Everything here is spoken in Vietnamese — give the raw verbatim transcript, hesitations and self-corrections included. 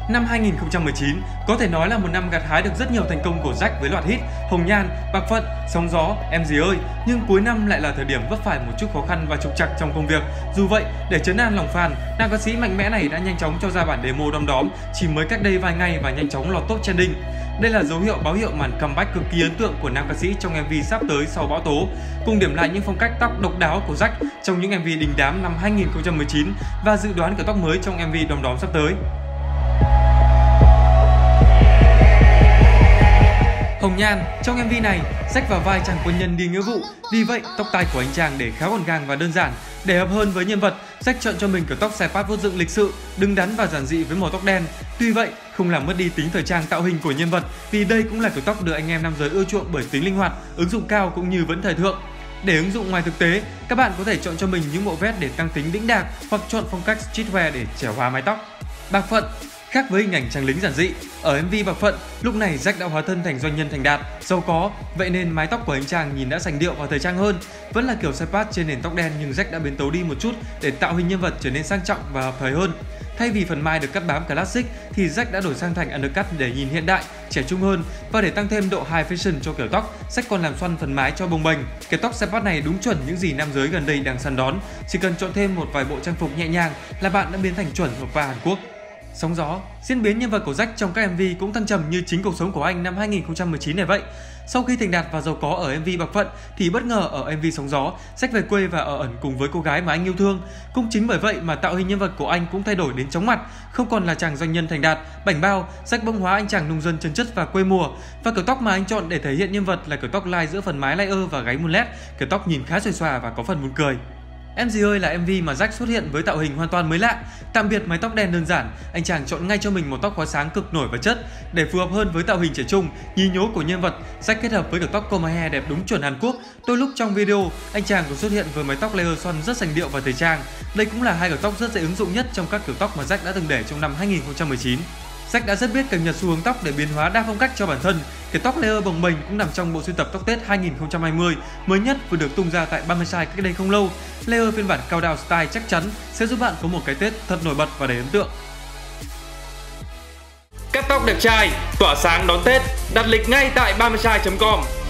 Năm hai nghìn không trăm mười chín có thể nói là một năm gặt hái được rất nhiều thành công của Jack với loạt hit Hồng Nhan, Bạc Phận, Sóng Gió, Em Gì Ơi. Nhưng cuối năm lại là thời điểm vấp phải một chút khó khăn và trục trặc trong công việc. Dù vậy, để trấn an lòng fan, nam ca sĩ mạnh mẽ này đã nhanh chóng cho ra bản demo đom đóm chỉ mới cách đây vài ngày và nhanh chóng lọt top trending. Đây là dấu hiệu báo hiệu màn comeback cực kỳ ấn tượng của nam ca sĩ trong em vê sắp tới sau bão tố, cùng điểm lại những phong cách tóc độc đáo của Jack trong những em vê đình đám năm hai nghìn không trăm mười chín và dự đoán kiểu tóc mới trong em vê đom đóm sắp tới. Hồng Nhan, trong em vê này, Jack vào vai chàng quân nhân đi nghĩa vụ, vì vậy tóc tai của anh chàng để khá gọn gàng và đơn giản. Để hợp hơn với nhân vật, Jack chọn cho mình kiểu tóc xẻ phát vuốt dựng lịch sự, đứng đắn và giản dị với màu tóc đen. Tuy vậy, không làm mất đi tính thời trang tạo hình của nhân vật, vì đây cũng là kiểu tóc được anh em nam giới ưa chuộng bởi tính linh hoạt, ứng dụng cao cũng như vẫn thời thượng. Để ứng dụng ngoài thực tế, các bạn có thể chọn cho mình những bộ vest để tăng tính đĩnh đạc hoặc chọn phong cách streetwear để trẻ hóa mái tóc. Bạc Phận, khác với hình ảnh chàng lính giản dị, ở em vê Bạc Phận, lúc này Jack đã hóa thân thành doanh nhân thành đạt, giàu có, vậy nên mái tóc của anh chàng nhìn đã sành điệu và thời trang hơn. Vẫn là kiểu sidepat trên nền tóc đen nhưng Jack đã biến tấu đi một chút để tạo hình nhân vật trở nên sang trọng và hợp thời hơn. Thay vì phần mai được cắt bám classic thì Jack đã đổi sang thành undercut để nhìn hiện đại, trẻ trung hơn, và để tăng thêm độ high fashion cho kiểu tóc, Jack còn làm xoăn phần mái cho bồng bềnh. Kiểu tóc sidepat này đúng chuẩn những gì nam giới gần đây đang săn đón, chỉ cần chọn thêm một vài bộ trang phục nhẹ nhàng là bạn đã biến thành chuẩn hợp va Hàn Quốc. Sóng Gió, diễn biến nhân vật của Jack trong các em vê cũng thăng trầm như chính cuộc sống của anh năm hai nghìn không trăm mười chín này vậy. Sau khi thành đạt và giàu có ở em vê Bạc Phận thì bất ngờ ở em vê Sóng Gió, Jack về quê và ở ẩn cùng với cô gái mà anh yêu thương. Cũng chính bởi vậy mà tạo hình nhân vật của anh cũng thay đổi đến chóng mặt, không còn là chàng doanh nhân thành đạt, bảnh bao, Jack bỗng hóa anh chàng nông dân chân chất và quê mùa. Và kiểu tóc mà anh chọn để thể hiện nhân vật là kiểu tóc lai giữa phần mái layer và gáy mullet, kiểu tóc nhìn khá xuề xòa và có phần buồn cười. Em Gì Ơi là em vê mà Jack xuất hiện với tạo hình hoàn toàn mới lạ. Tạm biệt mái tóc đen đơn giản, anh chàng chọn ngay cho mình một tóc khói sáng cực nổi và chất. Để phù hợp hơn với tạo hình trẻ trung, nhí nhố của nhân vật, Jack kết hợp với kiểu tóc comb hair đẹp đúng chuẩn Hàn Quốc. Đôi lúc trong video, anh chàng còn xuất hiện với mái tóc layer xoăn rất sành điệu và thời trang. Đây cũng là hai kiểu tóc rất dễ ứng dụng nhất trong các kiểu tóc mà Jack đã từng để trong năm hai nghìn không trăm mười chín. Jack đã rất biết cập nhật xu hướng tóc để biến hóa đa phong cách cho bản thân. Kiểu tóc layer bồng bềnh cũng nằm trong bộ sưu tập tóc Tết hai nghìn không trăm hai mươi mới nhất vừa được tung ra tại Bamesai cách đây không lâu. Layer phiên bản cao đao style chắc chắn sẽ giúp bạn có một cái Tết thật nổi bật và đầy ấn tượng. Cắt tóc đẹp trai, tỏa sáng đón Tết, đặt lịch ngay tại bamesai chấm com.